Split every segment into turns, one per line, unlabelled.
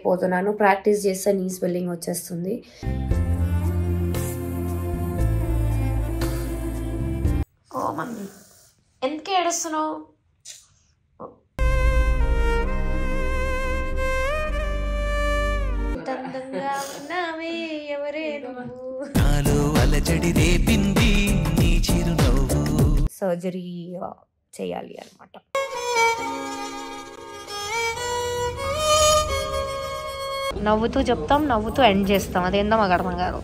పోతున్నాను. ప్రాక్టీస్ చేస్తే నీ స్వెల్లింగ్ వచ్చేస్తుంది. ఓ మమ్మీ ఎందుకు ఏడుస్తున్నావు? సర్జరీ చేయాలి అన్నమాట. నవ్వుతూ చెప్తాం, నవ్వుతూ ఎండ్ చేస్తాం. అదేందో మాకు అర్థం కాదు.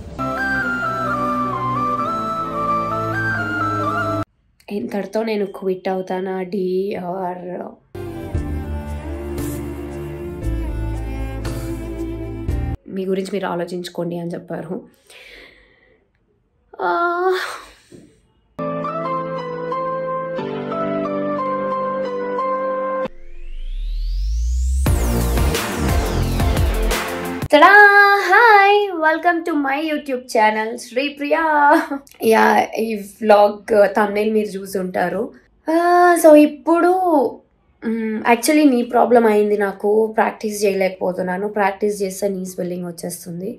ఇంతటితో నేను క్విట్ అవుతానా డి ఆర్ మీ గురించి మీరు ఆలోచించుకోండి అని చెప్పారు. Ta-da! Hi! Welcome to my YouTube channel, Sri Priya. Yeah, ఈ vlog thumbnail మీరు చూసి ఉంటారు. సో ఇప్పుడు యాక్చువల్లీ నీ ప్రాబ్లం అయింది. నాకు ప్రాక్టీస్ చేయలేకపోతున్నాను. ప్రాక్టీస్ చేస్తే నీ స్వెల్లింగ్ వచ్చేస్తుంది.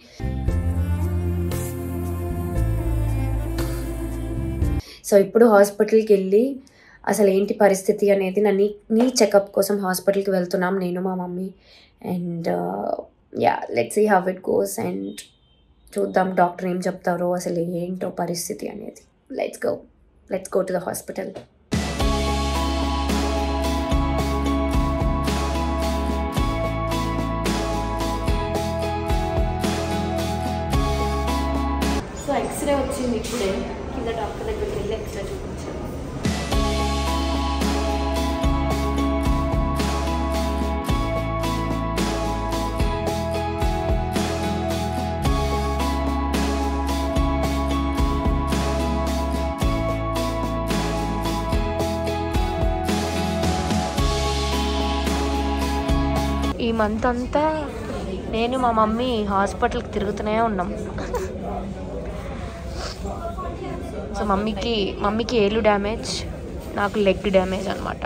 సో ఇప్పుడు హాస్పిటల్కి వెళ్ళి అసలు ఏంటి పరిస్థితి అనేది నీ చెకప్ కోసం హాస్పిటల్కి వెళ్తున్నాం నేను మా mummy. And ya let's see how it goes and చూద్దాం డాక్టర్ ఏం చెప్తారో అసలు ఏంటో పరిస్థితి అనేది. Let's go to the hospital. So X-ray వచ్చింది ఇప్పుడే. కింద డాక్టర్ దగ్గరికి వెళ్ళి ఎక్స్రే చూపించాను. ఈ మంత్ అంతా నేను మా మమ్మీ హాస్పిటల్కి తిరుగుతూనే ఉన్నాం. సో మమ్మీకి ఏలు డ్యామేజ్, నాకు లెగ్ డ్యామేజ్ అనమాట.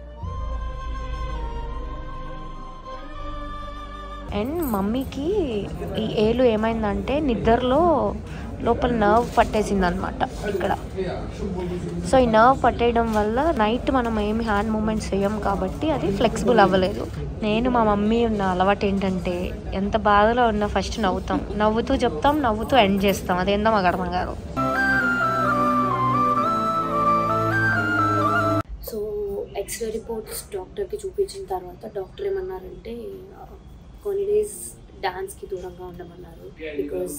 అండ్ మమ్మీకి ఈ ఏలు ఏమైందంటే నిద్రలో లోపల నర్వ్ పట్టేసింది అనమాట ఇక్కడ. సో ఈ నర్వ్ పట్టేయడం వల్ల నైట్ మనం ఏమి హ్యాండ్ మూమెంట్స్ చేయం కాబట్టి అది ఫ్లెక్సిబుల్ అవ్వలేదు. నేను మా మమ్మీ ఉన్న అలవాటు ఏంటంటే ఎంత బాధలో ఉన్నా ఫస్ట్ నవ్వుతాం, నవ్వుతూ చెప్తాం, నవ్వుతూ ఎండ్ చేస్తాం. అదేందో మాకు అర్థం కాదు. సో ఎక్స్రే రిపోర్ట్స్ డాక్టర్కి చూపించిన తర్వాత డాక్టర్ ఏమన్నారంటే కొన్ని డేస్ డాన్స్కి దూరంగా ఉండమన్నారు. బికాజ్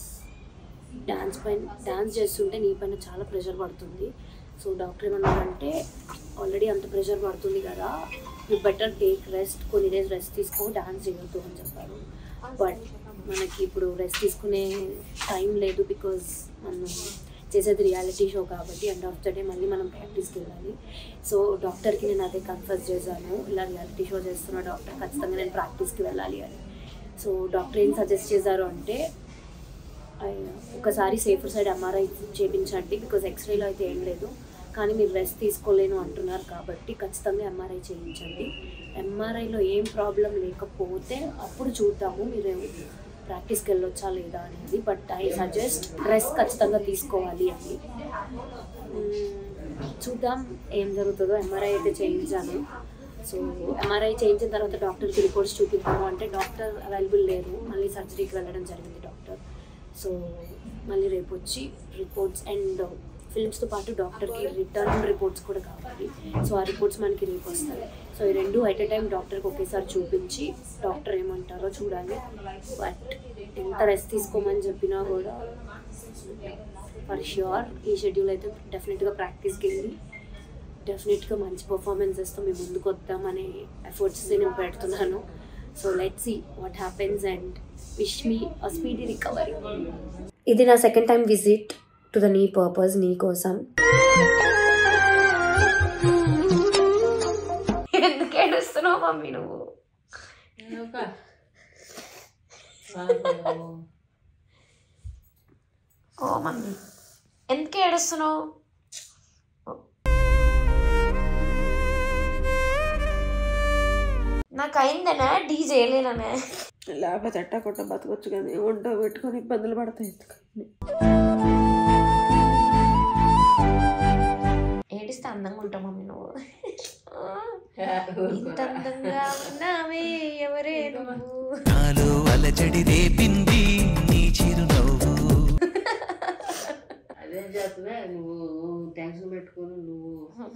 డాన్స్ చేస్తుంటే నీ పైన చాలా ప్రెషర్ పడుతుంది. సో డాక్టర్ ఏమన్నారంటే ఆల్రెడీ అంత ప్రెషర్ పడుతుంది కదా, యూ బెటర్ టేక్ రెస్ట్, కొన్ని డేస్ రెస్ట్ తీసుకో, డాన్స్ చేయొద్దు అని చెప్పారు. బట్ మనకి ఇప్పుడు రెస్ట్ తీసుకునే టైం లేదు. బికాజ్ మనం చేసేది రియాలిటీ షో కాబట్టి ఎండ్ ఆఫ్ ద డే మళ్ళీ మనం ప్రాక్టీస్కి వెళ్ళాలి. సో డాక్టర్కి నేను అదే కన్ఫర్స్ చేశాను, ఇలా రియాలిటీ షో చేస్తున్న డాక్టర్ ఖచ్చితంగా నేను ప్రాక్టీస్కి వెళ్ళాలి అని. సో డాక్టర్ ఏం సజెస్ట్ చేశారు అంటే ఒకసారి సేఫర్ సైడ్ ఎంఆర్ఐ చేయించండి. బికాజ్ ఎక్స్రేలో అయితే ఏం లేదు, కానీ మీరు రెస్ట్ తీసుకోలేను అంటున్నారు కాబట్టి ఖచ్చితంగా ఎంఆర్ఐ చేయించండి. ఎంఆర్ఐలో ఏం ప్రాబ్లం లేకపోతే అప్పుడు చూద్దాము మీరు ప్రాక్టీస్కి వెళ్ళొచ్చా లేదా అనేది. బట్ ఐ సజెస్ట్ రెస్ట్ ఖచ్చితంగా తీసుకోవాలి అని. చూద్దాం ఏం జరుగుతుందో. ఎంఆర్ఐ అయితే చేయించాను. సో ఎంఆర్ఐ చేయించిన తర్వాత డాక్టర్కి రిపోర్ట్స్ చూపిద్దాము అంటే డాక్టర్ అవైలబుల్ లేరు. మళ్ళీ సర్జరీకి వెళ్ళడం జరిగింది డాక్టర్. సో మళ్ళీ రేపు వచ్చి రిపోర్ట్స్ అండ్ ఫిల్మ్స్తో పాటు డాక్టర్కి రిటర్న్ రిపోర్ట్స్ కూడా కావాలి. సో ఆ రిపోర్ట్స్ మనకి రేపు వస్తాయి. సో ఈ రెండు ఎట్ ఎ టైం డాక్టర్కి ఒకేసారి చూపించి డాక్టర్ ఏమంటారో చూడాలి. బట్ ఎంత రెస్ట్ తీసుకోమని చెప్పినా కూడా ఫర్ ష్యూర్ ఈ షెడ్యూల్ అయితే డెఫినెట్గా ప్రాక్టీస్కి వెళ్ళి డెఫినెట్గా మంచి పర్ఫార్మెన్సెస్తో మేము ముందుకు వద్దామనే ఎఫర్ట్స్ నేను పెడుతున్నాను. So let's see what happens and wish me a speedy recovery. ఇది నా second time visit to the knee purpose, knee కోసం. ఎందుకు ఏడుస్తున్నావు మమ్మీ నువ్వు? ఓ మమ్మీ ఎందుకు ఏడుస్తున్నావు? నాకు అయిందనే డీ చేయలేననే.
లేకపోతే ఎట్టా కొట్ట బతకొచ్చు కానీ వంట పెట్టుకొని ఇబ్బందులు పడతాయి.
ఏడిస్తే అందంగా ఉంటావు మమ్మీ నువ్వు. ఇంత అందంగా ఉన్నావే ఎవరే నువ్వు. నాలో అలజడి రేపింది నీ చిరునవ్వు.
అదే చేస్తున్నా నువ్వు టెన్షన్ పెట్టుకొని నువ్వు.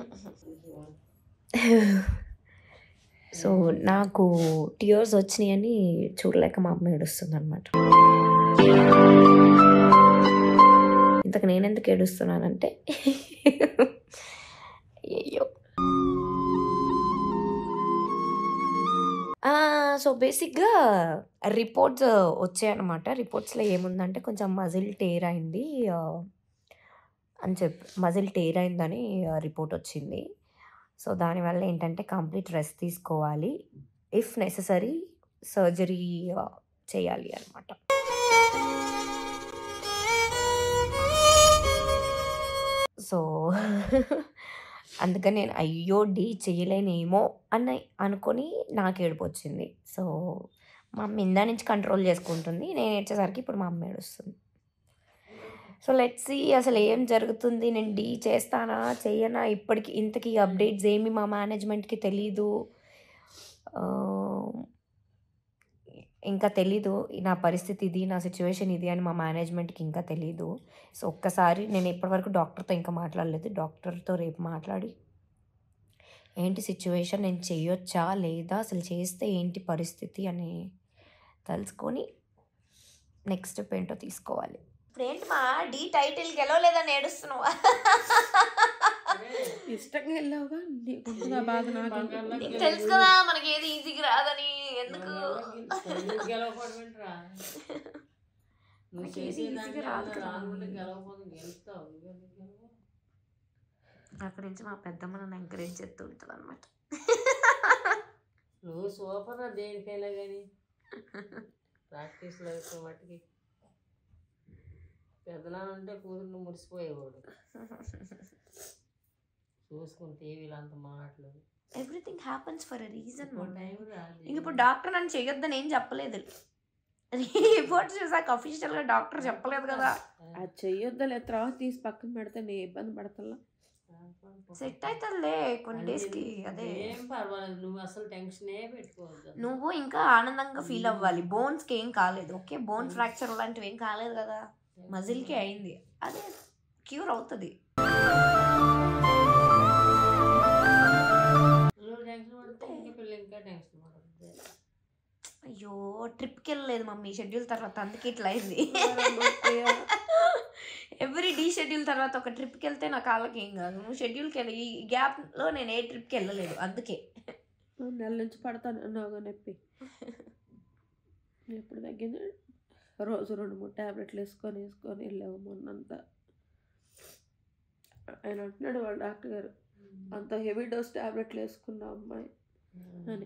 సో నాకు టీయర్స్ వచ్చినాయని చూడలేక మా అమ్మ ఏడుస్తుంది అనమాట. ఇంతకు నేను ఎందుకు ఏడుస్తున్నానంటే అయ్యో. సో బేసిక్గా రిపోర్ట్స్ వచ్చాయన్నమాట. రిపోర్ట్స్లో ఏముందంటే కొంచెం మజిల్ టేర్ అయింది అని మజిల్ టేర్ అయిందని రిపోర్ట్ వచ్చింది. సో దానివల్ల ఏంటంటే కంప్లీట్ రెస్ట్ తీసుకోవాలి, ఇఫ్ నెససరీ సర్జరీ చేయాలి అనమాట. సో అందుకని నేను అయ్యో చేయలేనేమో అని అనుకొని నాకు ఏడుపు వచ్చింది. సో మా అమ్మ ఇందా నుంచి కంట్రోల్ చేసుకుంటుంది, నేను ఏడ్చేసరికి ఇప్పుడు మా అమ్మ ఏడుస్తుంది. సో లెట్స్ సీ అసలు ఏం జరుగుతుంది, నేను చేస్తానా చెయ్యనా, ఇప్పటికి ఇంతకీ అప్డేట్స్ ఏమి మా మేనేజ్మెంట్కి తెలీదు, ఇంకా తెలీదు నా పరిస్థితి ఇది, నా సిచ్యువేషన్ ఇది అని మా మేనేజ్మెంట్కి ఇంకా తెలీదు. సో ఒక్కసారి నేను ఇప్పటివరకు డాక్టర్తో ఇంకా మాట్లాడలేదు, డాక్టర్తో రేపు మాట్లాడి ఏంటి సిచ్యువేషన్, నేను చేయొచ్చా లేదా, అసలు చేస్తే ఏంటి పరిస్థితి అని తెలుసుకొని నెక్స్ట్ స్టెప్ ఏంటో తీసుకోవాలి. ఇప్పుడు ఏంటి మా టైటిల్ గెలవలేదని ఏడుస్తున్నావా?
ఇష్టంగా వెళ్ళావుగా, బాధ
నీకు తెలుసు కదా మనకి ఏది ఈజీగా రాదని. ఎందుకు అక్కడి నుంచి మా పెద్దమ్మ నన్ను ఎంకరేజ్ చేస్తూ ఉంటుంది అనమాట.
నువ్వు సూపర్ దేనికైనా కానీ ప్రాక్టీస్లో మట్టికి పెద్దనాన్న ఉంటే కూతురు మురిసిపోయేవాడు. చూసుకుంటే వీళ్ళంత మాటలు.
Everything happens for a reason. ఇంక ఇప్పుడు డాక్టర్ నన్ను చేయొద్దని ఏం చెప్పలేదు, రిపోర్ట్స్ చూసాక అఫీషియల్గా డాక్టర్ చెప్పలేదు కదా.
అది చెయ్యొద్దలే, తర్వాత తీసి పక్కన పెడితే నేను ఇబ్బంది పడతా.
సెట్ అవుతుందిలే కొన్ని డేస్కి. అదే
ఏం పర్వాలేదు, నువ్వు అసలు టెన్షనే పెట్టుకోవద్దు.
నువ్వు ఇంకా ఆనందంగా ఫీల్ అవ్వాలి. బోన్స్కి ఏం కాలేదు, ఓకే, బోన్ ఫ్రాక్చర్ లాంటివి ఏం కాలేదు కదా, మజిల్కి అయింది, అదే క్యూర్ అవుతుంది. అయ్యో ట్రిప్కి వెళ్ళలేదు మమ్మీ షెడ్యూల్ తర్వాత, అందుకే ఇట్లా అయింది. ఎవ్రీ షెడ్యూల్ తర్వాత ఒక ట్రిప్కి వెళ్తే నా కాళ్ళకి ఏం కాదు. నువ్వు షెడ్యూల్కి వెళ్ళి ఈ గ్యాప్లో నేను ఏ ట్రిప్కి వెళ్ళలేదు, అందుకే
నెల నుంచి పడతాను అన్నావుగా నొప్పి. ఎప్పుడు తగ్గింది, రోజు 2-3 ట్యాబ్లెట్లు వేసుకొని వెళ్ళావు మొన్నంతా. ఆయన అంటున్నాడు వాళ్ళ డాక్టర్ గారు, అంత హెవీ డోస్ ట్యాబ్లెట్లు వేసుకున్నావు అమ్మాయి అని.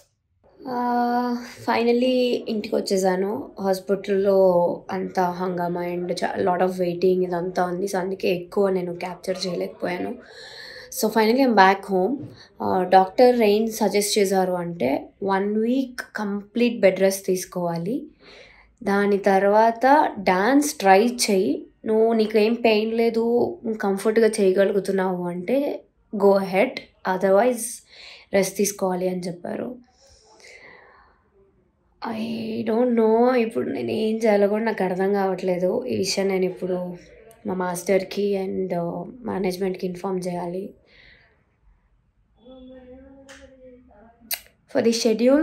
ఫైనల్లీ ఇంటికి వచ్చేసాను. హాస్పిటల్లో అంతా హంగామా అండ్ లాట్ ఆఫ్ వెయిటింగ్ ఇదంతా ఉంది. సో అందుకే ఎక్కువ నేను క్యాప్చర్ చేయలేకపోయాను. So finally I'm back home. Doctor ఏం సజెస్ట్ చేశారు అంటే 1 వీక్ కంప్లీట్ బెడ్ రెస్ట్ తీసుకోవాలి, దాని తర్వాత డాన్స్ ట్రై చెయ్యి, నువ్వు నీకు ఏం పెయిన్ లేదు, కంఫర్ట్గా చేయగలుగుతున్నావు అంటే గో హెడ్, అదర్వైజ్ రెస్ట్ తీసుకోవాలి అని చెప్పారు. ఐ డోంట్ నో ఇప్పుడు నేను ఏం చేయాలో కూడా నాకు అర్థం కావట్లేదు. ఈ విషయం నేను ఇప్పుడు మా మాస్టర్కి అండ్ మేనేజ్మెంట్కి ఇన్ఫామ్ చేయాలి. ఫర్ ది షెడ్యూల్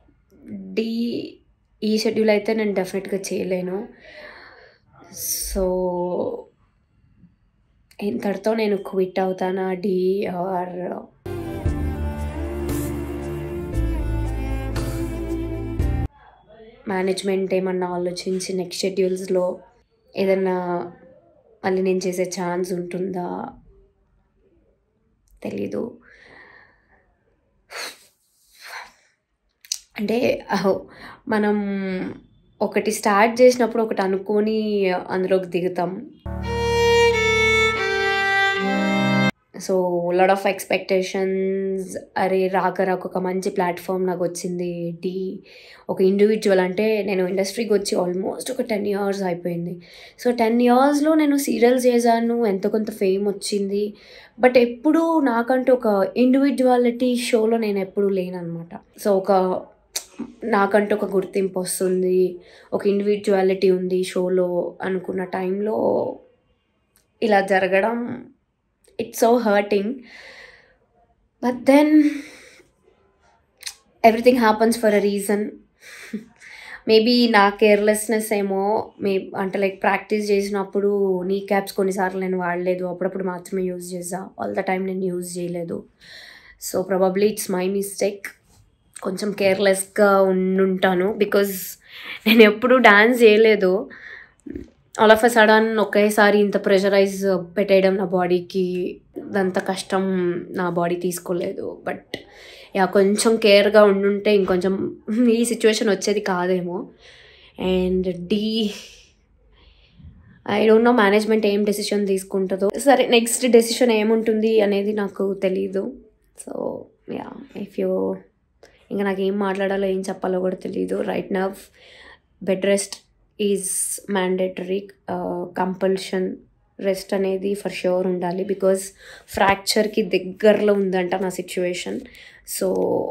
ఈ షెడ్యూల్ అయితే నేను డెఫినెట్గా చేయలేను. సో ఇంతటితో నేను క్విట్ అవుతానా ఆర్ మేనేజ్మెంట్ ఏమన్నా ఆలోచించి నెక్స్ట్ షెడ్యూల్స్లో ఏదన్నా మళ్ళీ నేను చేసే ఛాన్స్ ఉంటుందా తెలీదు. అంటే మనం ఒకటి స్టార్ట్ చేసినప్పుడు ఒకటి అనుకొని అందులోకి దిగుతాం. So lot of expectations. అరే రాక ఒక మంచి ప్లాట్ఫామ్ నాకు వచ్చింది. ఒక ఇండివిజువల్ అంటే నేను ఇండస్ట్రీకి వచ్చి ఆల్మోస్ట్ ఒక 10 years అయిపోయింది. సో 10 yearsలో నేను సీరియల్స్ చేశాను, ఎంతో కొంత ఫేమ్ వచ్చింది. బట్ ఎప్పుడూ నాకంటూ ఒక ఇండివిజువాలిటీ షోలో నేను ఎప్పుడూ లేననమాట. సో నాకంటూ ఒక గుర్తింపు వస్తుంది, ఒక ఇండివిజువాలిటీ ఉంది షోలో అనుకున్న టైంలో ఇలా జరగడం, it's so hurting. But then everything happens for a reason. Maybe నా కేర్లెస్నెస్ ఏమో, అంటే లైక్ ప్రాక్టీస్ చేసినప్పుడు నీ క్యాప్స్ కొన్నిసార్లు నేను వాడలేదు, అప్పుడప్పుడు మాత్రమే యూజ్ చేసా, ఆల్ ద టైం నేను యూజ్ చేయలేదు. So probably it's my mistake. కొంచెం కేర్లెస్గా ఉండుంటాను, బికాజ్ నేను ఎప్పుడూ డ్యాన్స్ చేయలేదు. ఆల్ ఆఫ్ అ సడన్ ఒకేసారి ఇంత ప్రెషరైజ్ పెట్టేయడం నా బాడీకి, అంత కష్టం నా బాడీ తీసుకోలేదు. బట్ కొంచెం కేర్గా ఉండుంటే ఇంకొంచెం ఈ సిచ్యువేషన్ వచ్చేది కాదేమో. And I don't know management ఏం డెసిషన్ తీసుకుంటుందో. సరే, నెక్స్ట్ డెసిషన్ ఏముంటుంది అనేది నాకు తెలీదు. సో ఇంకా నాకు ఏం మాట్లాడాలో ఏం చెప్పాలో కూడా తెలీదు. Right now bed rest is mandatory, compulsion. Rest అనేది ఫర్ ష్యూర్ ఉండాలి, బికాజ్ ఫ్రాక్చర్కి దగ్గరలో ఉందంట నా సిచ్యువేషన్. సో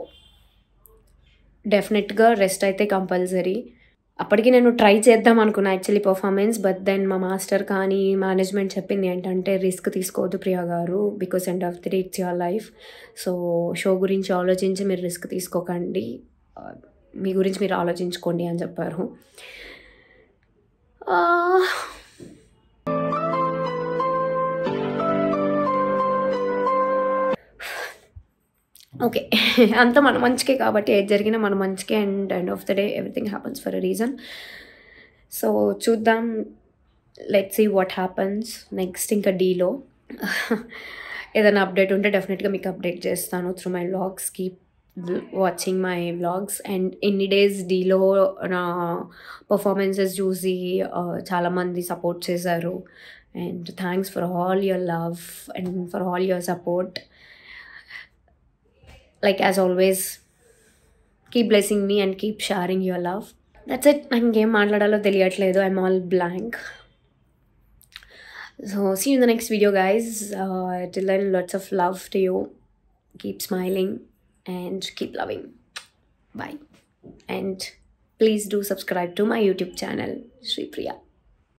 డెఫినెట్గా రెస్ట్ అయితే కంపల్సరీ. అప్పటికి నేను ట్రై చేద్దాం అనుకున్నా యాక్చువల్లీ పర్ఫార్మెన్స్. బట్ దెన్ మా మాస్టర్ కానీ మేనేజ్మెంట్ చెప్పింది ఏంటంటే, రిస్క్ తీసుకోవద్దు Priya garu, because end of the day it's your life. So show గురించి ఆలోచించి మీరు రిస్క్ తీసుకోకండి, మీ గురించి మీరు ఆలోచించుకోండి అని చెప్పారు. ఓకే, అంతా మన మంచికే కాబట్టి ఏది జరిగినా మన మంచికే. And end of the day everything happens for a reason. So చూద్దాం, let's see what happens next. ఇంకా డీలో ఏదైనా అప్డేట్ ఉంటే డెఫినెట్గా మీకు అప్డేట్ చేస్తాను through my vlogs. Keep watching my vlogs. And ఎన్ని డేస్ డీలో నా పర్ఫార్మెన్సెస్ చూసి చాలామంది సపోర్ట్ చేశారు. And thanks for all your love and for all your support. Like as always, keep blessing me and keep sharing your love. That's it. నాకు ఇంకేం మాట్లాడాలో తెలియట్లేదు. I'm all blank. So see you in the next video, guys. Till then, lots of love to you. Keep smiling and keep loving. Bye. And please do subscribe to my YouTube channel, Shri Priya.